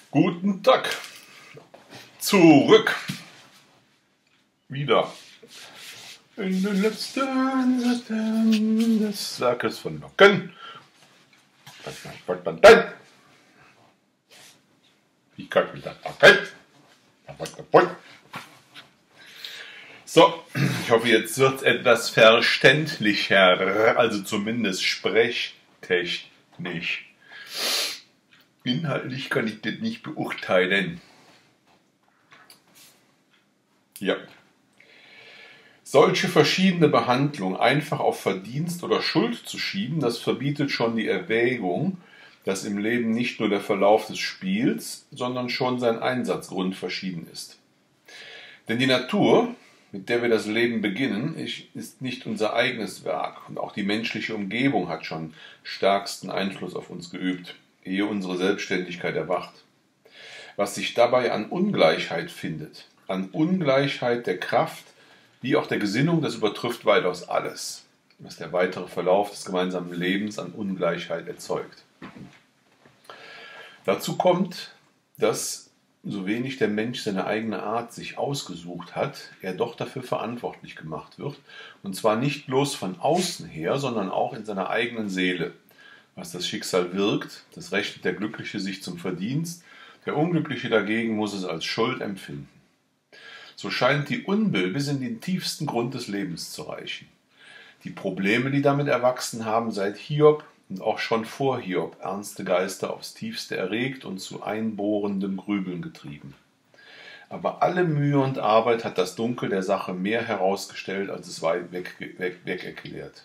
Guten Tag. Zurück. Wieder. In den letzten Sätzen des Sackes von Locken. Ich kann wieder packen. So, ich hoffe, jetzt wird es etwas verständlicher, also zumindest sprechtechnisch. Inhaltlich kann ich das nicht beurteilen. Ja. Solche verschiedene Behandlung einfach auf Verdienst oder Schuld zu schieben, das verbietet schon die Erwägung, dass im Leben nicht nur der Verlauf des Spiels, sondern schon sein Einsatzgrund verschieden ist. Denn die Natur, mit der wir das Leben beginnen, ist nicht unser eigenes Werk und auch die menschliche Umgebung hat schon stärksten Einfluss auf uns geübt, ehe unsere Selbstständigkeit erwacht. Was sich dabei an Ungleichheit findet, an Ungleichheit der Kraft, wie auch der Gesinnung, das übertrifft weitaus alles, was der weitere Verlauf des gemeinsamen Lebens an Ungleichheit erzeugt. Dazu kommt, dass, so wenig der Mensch seine eigene Art sich ausgesucht hat, er doch dafür verantwortlich gemacht wird, und zwar nicht bloß von außen her, sondern auch in seiner eigenen Seele. Was das Schicksal wirkt, das rechnet der Glückliche sich zum Verdienst, der Unglückliche dagegen muss es als Schuld empfinden. So scheint die Unbill bis in den tiefsten Grund des Lebens zu reichen. Die Probleme, die damit erwachsen haben, seit Hiob und auch schon vor Hiob ernste Geister aufs Tiefste erregt und zu einbohrendem Grübeln getrieben. Aber alle Mühe und Arbeit hat das Dunkel der Sache mehr herausgestellt, als es weit weg erklärt.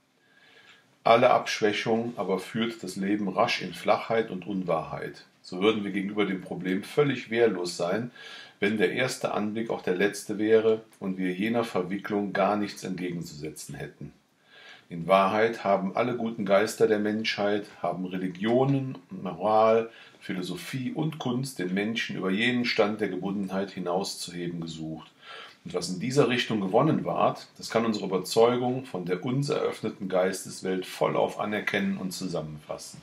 Alle Abschwächung aber führt das Leben rasch in Flachheit und Unwahrheit. So würden wir gegenüber dem Problem völlig wehrlos sein, wenn der erste Anblick auch der letzte wäre und wir jener Verwicklung gar nichts entgegenzusetzen hätten. In Wahrheit haben alle guten Geister der Menschheit, haben Religionen, Moral, Philosophie und Kunst den Menschen über jenen Stand der Gebundenheit hinauszuheben gesucht. Und was in dieser Richtung gewonnen ward, das kann unsere Überzeugung von der uns eröffneten Geisteswelt vollauf anerkennen und zusammenfassen.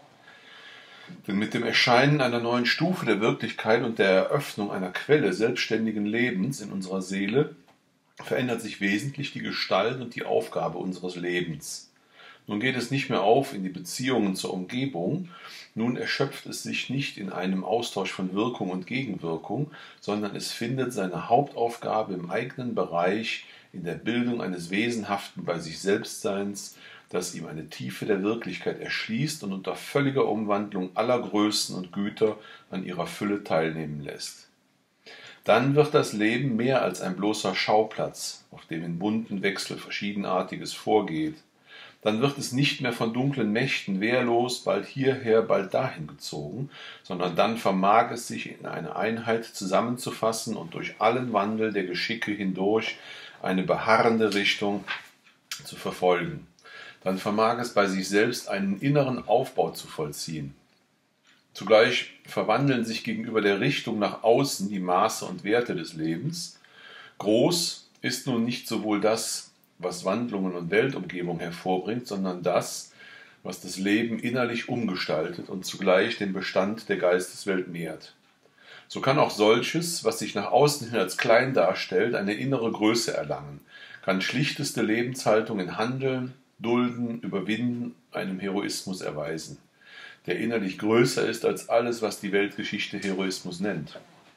Denn mit dem Erscheinen einer neuen Stufe der Wirklichkeit und der Eröffnung einer Quelle selbstständigen Lebens in unserer Seele verändert sich wesentlich die Gestalt und die Aufgabe unseres Lebens. Nun geht es nicht mehr auf in die Beziehungen zur Umgebung, nun erschöpft es sich nicht in einem Austausch von Wirkung und Gegenwirkung, sondern es findet seine Hauptaufgabe im eigenen Bereich in der Bildung eines wesenhaften bei sich Selbstseins, das ihm eine Tiefe der Wirklichkeit erschließt und unter völliger Umwandlung aller Größen und Güter an ihrer Fülle teilnehmen lässt. Dann wird das Leben mehr als ein bloßer Schauplatz, auf dem in bunten Wechsel Verschiedenartiges vorgeht. Dann wird es nicht mehr von dunklen Mächten wehrlos, bald hierher, bald dahin gezogen, sondern dann vermag es sich in eine Einheit zusammenzufassen und durch allen Wandel der Geschicke hindurch eine beharrende Richtung zu verfolgen. Dann vermag es bei sich selbst einen inneren Aufbau zu vollziehen. Zugleich verwandeln sich gegenüber der Richtung nach außen die Maße und Werte des Lebens. Groß ist nun nicht sowohl das, was Wandlungen und Weltumgebung hervorbringt, sondern das, was das Leben innerlich umgestaltet und zugleich den Bestand der Geisteswelt mehrt. So kann auch solches, was sich nach außen hin als klein darstellt, eine innere Größe erlangen, kann schlichteste Lebenshaltung in Handeln, Dulden, Überwinden, einem Heroismus erweisen, der innerlich größer ist als alles, was die Weltgeschichte Heroismus nennt.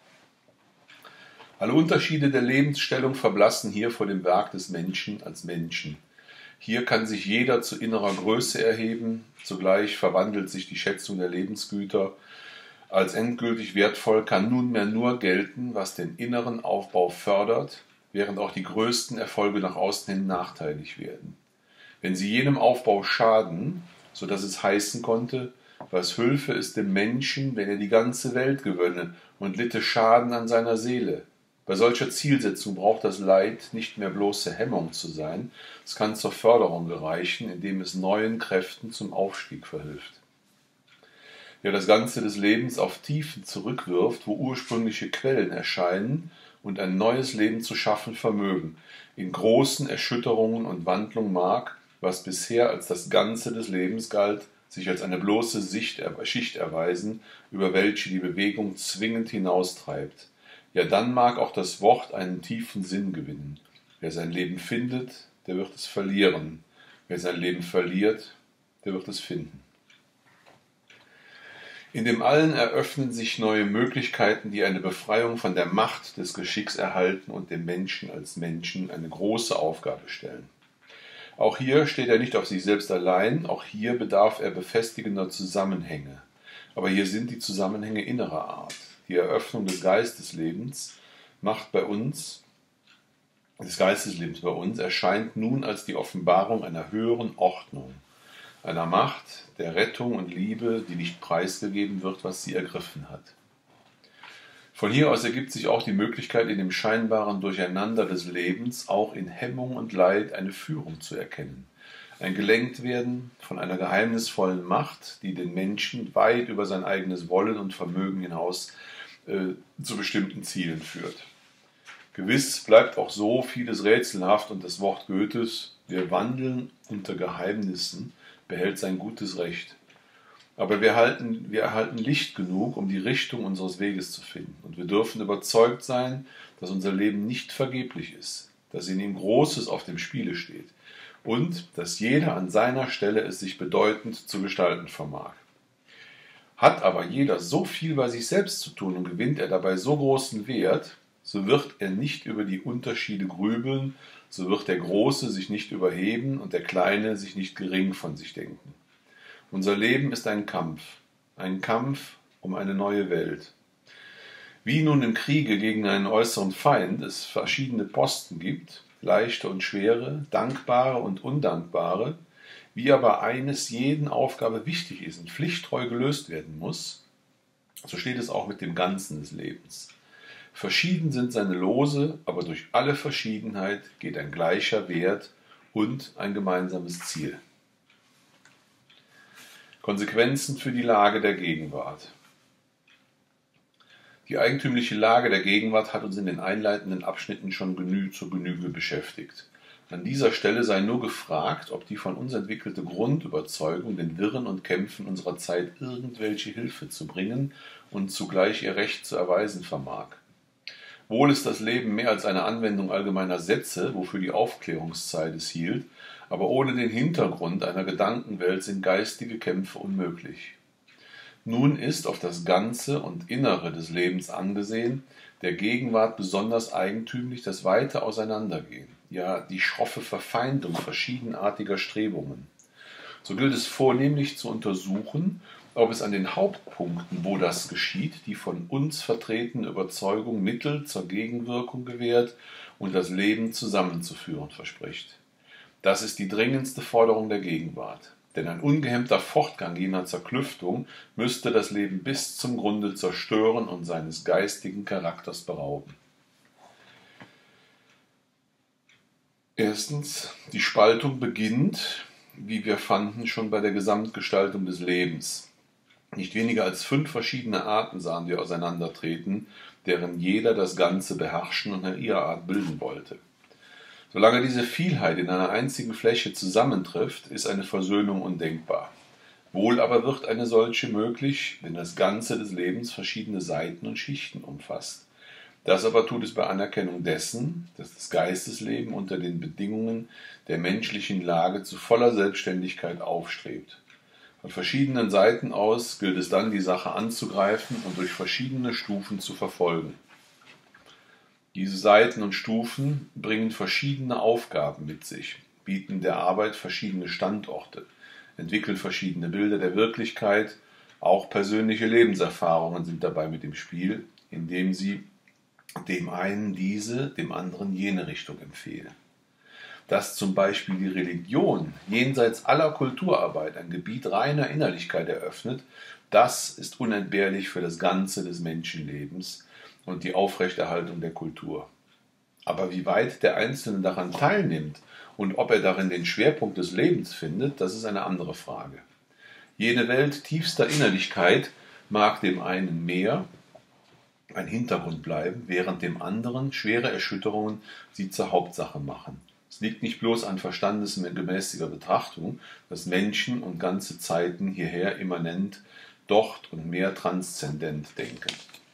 Alle Unterschiede der Lebensstellung verblassen hier vor dem Werk des Menschen als Menschen. Hier kann sich jeder zu innerer Größe erheben, zugleich verwandelt sich die Schätzung der Lebensgüter. Als endgültig wertvoll kann nunmehr nur gelten, was den inneren Aufbau fördert, während auch die größten Erfolge nach außen hin nachteilig werden. Wenn sie jenem Aufbau schaden, so dass es heißen konnte, was hülfe es dem Menschen, wenn er die ganze Welt gewönne und litte Schaden an seiner Seele. Bei solcher Zielsetzung braucht das Leid nicht mehr bloße Hemmung zu sein, es kann zur Förderung gereichen, indem es neuen Kräften zum Aufstieg verhilft. Wer das Ganze des Lebens auf Tiefen zurückwirft, wo ursprüngliche Quellen erscheinen und ein neues Leben zu schaffen vermögen, in großen Erschütterungen und Wandlungen mag, was bisher als das Ganze des Lebens galt, sich als eine bloße Schicht erweisen, über welche die Bewegung zwingend hinaustreibt. Ja, dann mag auch das Wort einen tiefen Sinn gewinnen. Wer sein Leben findet, der wird es verlieren. Wer sein Leben verliert, der wird es finden. In dem Allen eröffnen sich neue Möglichkeiten, die eine Befreiung von der Macht des Geschicks erhalten und dem Menschen als Menschen eine große Aufgabe stellen. Auch hier steht er nicht auf sich selbst allein, auch hier bedarf er befestigender Zusammenhänge. Aber hier sind die Zusammenhänge innerer Art. Die Eröffnung des Geisteslebens bei uns erscheint nun als die Offenbarung einer höheren Ordnung, einer Macht der Rettung und Liebe, die nicht preisgegeben wird, was sie ergriffen hat. Von hier aus ergibt sich auch die Möglichkeit, in dem scheinbaren Durcheinander des Lebens auch in Hemmung und Leid eine Führung zu erkennen. Ein Gelenktwerden von einer geheimnisvollen Macht, die den Menschen weit über sein eigenes Wollen und Vermögen hinaus zu bestimmten Zielen führt. Gewiss bleibt auch so vieles rätselhaft und das Wort Goethes, wir wandeln unter Geheimnissen, behält sein gutes Recht. Aber wir erhalten Licht genug, um die Richtung unseres Weges zu finden. Und wir dürfen überzeugt sein, dass unser Leben nicht vergeblich ist, dass in ihm Großes auf dem Spiele steht und dass jeder an seiner Stelle es sich bedeutend zu gestalten vermag. Hat aber jeder so viel bei sich selbst zu tun und gewinnt er dabei so großen Wert, so wird er nicht über die Unterschiede grübeln, so wird der Große sich nicht überheben und der Kleine sich nicht gering von sich denken. Unser Leben ist ein Kampf um eine neue Welt. Wie nun im Kriege gegen einen äußeren Feind es verschiedene Posten gibt, leichte und schwere, dankbare und undankbare, wie aber eines jeden Aufgabe wichtig ist und pflichttreu gelöst werden muss, so steht es auch mit dem Ganzen des Lebens. Verschieden sind seine Lose, aber durch alle Verschiedenheit geht ein gleicher Wert und ein gemeinsames Ziel. Konsequenzen für die Lage der Gegenwart. Die eigentümliche Lage der Gegenwart hat uns in den einleitenden Abschnitten schon zur Genüge beschäftigt. An dieser Stelle sei nur gefragt, ob die von uns entwickelte Grundüberzeugung den Wirren und Kämpfen unserer Zeit irgendwelche Hilfe zu bringen und zugleich ihr Recht zu erweisen vermag. Wohl ist das Leben mehr als eine Anwendung allgemeiner Sätze, wofür die Aufklärungszeit es hielt, aber ohne den Hintergrund einer Gedankenwelt sind geistige Kämpfe unmöglich. Nun ist auf das Ganze und Innere des Lebens angesehen, der Gegenwart besonders eigentümlich das weite Auseinandergehen, ja die schroffe Verfeindung verschiedenartiger Strebungen. So gilt es vornehmlich zu untersuchen, ob es an den Hauptpunkten, wo das geschieht, die von uns vertretene Überzeugung Mittel zur Gegenwirkung gewährt und das Leben zusammenzuführen verspricht. Das ist die dringendste Forderung der Gegenwart. Denn ein ungehemmter Fortgang jener Zerklüftung müsste das Leben bis zum Grunde zerstören und seines geistigen Charakters berauben. Erstens, die Spaltung beginnt, wie wir fanden, schon bei der Gesamtgestaltung des Lebens. Nicht weniger als 5 verschiedene Arten sahen wir auseinandertreten, deren jeder das Ganze beherrschen und nach ihrer Art bilden wollte. Solange diese Vielheit in einer einzigen Fläche zusammentrifft, ist eine Versöhnung undenkbar. Wohl aber wird eine solche möglich, wenn das Ganze des Lebens verschiedene Seiten und Schichten umfasst. Das aber tut es bei Anerkennung dessen, dass das Geistesleben unter den Bedingungen der menschlichen Lage zu voller Selbstständigkeit aufstrebt. Von verschiedenen Seiten aus gilt es dann, die Sache anzugreifen und durch verschiedene Stufen zu verfolgen. Diese Seiten und Stufen bringen verschiedene Aufgaben mit sich, bieten der Arbeit verschiedene Standorte, entwickeln verschiedene Bilder der Wirklichkeit, auch persönliche Lebenserfahrungen sind dabei mit im Spiel, indem sie dem einen diese, dem anderen jene Richtung empfehlen. Dass zum Beispiel die Religion jenseits aller Kulturarbeit ein Gebiet reiner Innerlichkeit eröffnet, das ist unentbehrlich für das Ganze des Menschenlebens und die Aufrechterhaltung der Kultur. Aber wie weit der Einzelne daran teilnimmt und ob er darin den Schwerpunkt des Lebens findet, das ist eine andere Frage. Jene Welt tiefster Innerlichkeit mag dem einen mehr ein Hintergrund bleiben, während dem anderen schwere Erschütterungen sie zur Hauptsache machen. Es liegt nicht bloß an verstandesgemäßiger Betrachtung, dass Menschen und ganze Zeiten hierher immanent, dort und mehr transzendent denken.